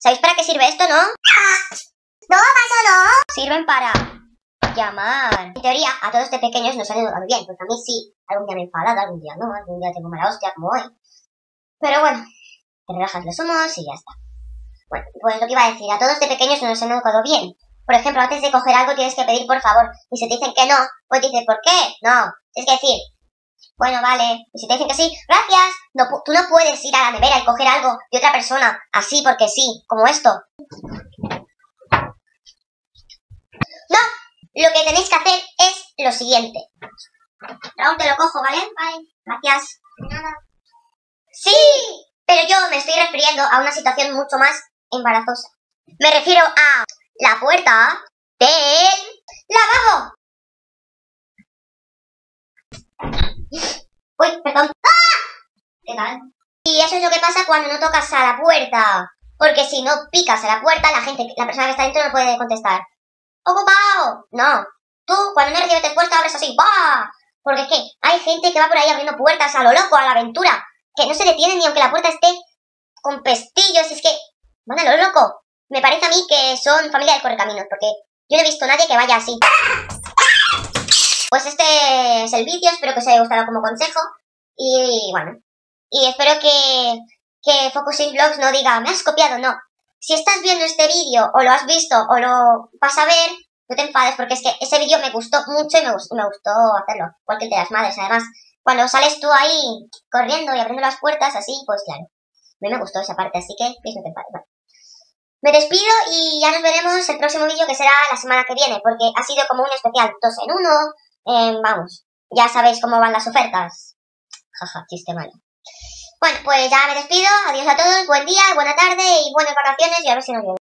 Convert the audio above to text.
¿Sabéis para qué sirve esto, no? No, paso no. Sirven para llamar. En teoría, a todos de pequeños nos han educado bien, porque a mí sí, algún día me he enfadado, algún día no, algún día tengo mala hostia, como hoy. Pero bueno, te relajas los humos y ya está. Bueno, pues lo que iba a decir, a todos de pequeños nos han educado bien. Por ejemplo, antes de coger algo tienes que pedir por favor. Y si te dicen que no, pues dices, ¿por qué? No. Tienes que decir, bueno, vale. Y si te dicen que sí, gracias. No, tú no puedes ir a la nevera y coger algo de otra persona así porque sí, como esto. No, lo que tenéis que hacer es lo siguiente. Raúl, te lo cojo, ¿vale? Vale, gracias. Nada. ¡Sí! Pero yo me estoy refiriendo a una situación mucho más embarazosa. Me refiero a la puerta del lavabo. Uy, perdón. ¡Ah! ¿Qué tal? Y eso es lo que pasa cuando no tocas a la puerta. Porque si no picas a la puerta, la persona que está dentro no puede contestar. ¡Ocupado! No. Tú, cuando no recibes respuesta, abres así. ¡Bah! Porque es que hay gente que va por ahí abriendo puertas a lo loco, a la aventura. Que no se detienen ni aunque la puerta esté con pestillos. Es que van a lo loco. Me parece a mí que son familia del correcaminos, porque yo no he visto a nadie que vaya así. Pues este es el vídeo, espero que os haya gustado como consejo. Y bueno, y espero que Focusing Vlogs no diga, me has copiado, no. Si estás viendo este vídeo, o lo has visto, o lo vas a ver, no te enfades, porque es que ese vídeo me gustó mucho y me gustó hacerlo. Cualquier de las madres, además, cuando sales tú ahí corriendo y abriendo las puertas así, pues claro. A mí me gustó esa parte, así que please no te enfades. Bueno. Me despido y ya nos veremos el próximo vídeo, que será la semana que viene, porque ha sido como un especial 2 en 1. Vamos, ya sabéis cómo van las ofertas. Jaja, chiste malo. Bueno, pues ya me despido. Adiós a todos, buen día, buena tarde y buenas vacaciones, y a ver si nos vemos.